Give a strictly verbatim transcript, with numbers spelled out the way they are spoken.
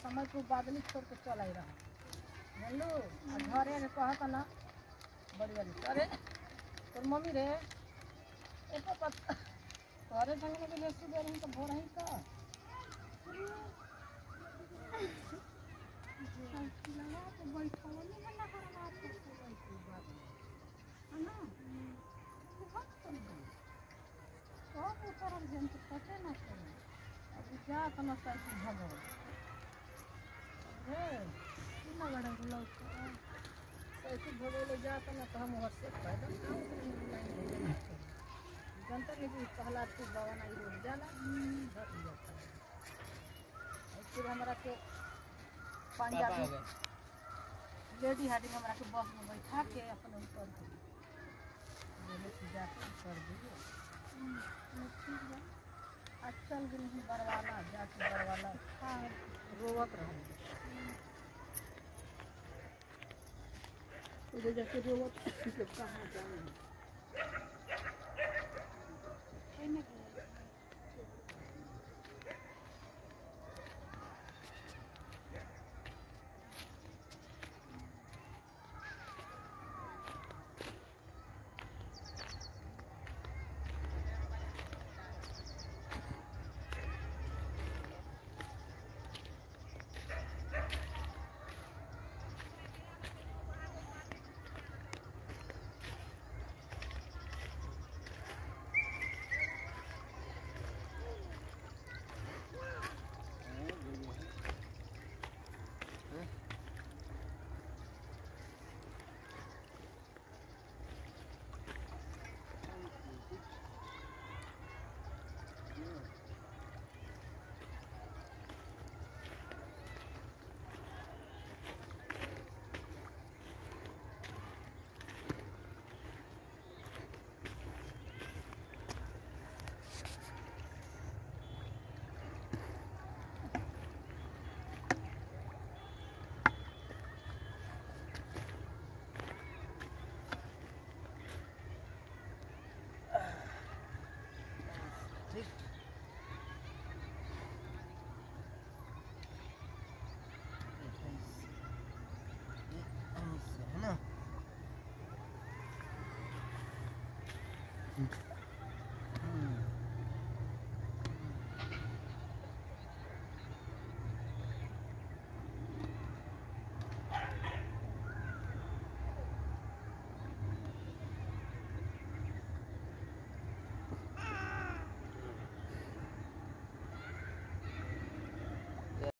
समय को बादली छोड़ के चल आई रहा जानलू आ घरे रे कहत ना बड़ी बड़ी अरे तोर मम्मी रे एको पत तोरे संग में ले सुबह रही तो भोर ही का लगा तो बैठो नहीं बना करवा तो बैठी बात है ना बहुत तो सब उतर जन तो पते ना करे अब जा तना साइकिल भगो रे कितना बड़ा लोग साइकिल भगो ले जा तना तो हम और से फायदा ना जनता ने भी पहला तो बावन आई रोड जाला धर जाता है फिर हमरा के पंजाबी लेडी हाडी हमरा के बस में बैठा के अपन ऊपर बोले कि जाके कर दिए अचल भी नहीं बरवाला जाके बरवाला हाँ रोवत रहे उधर जाके रोवत कहाँ जाए है ना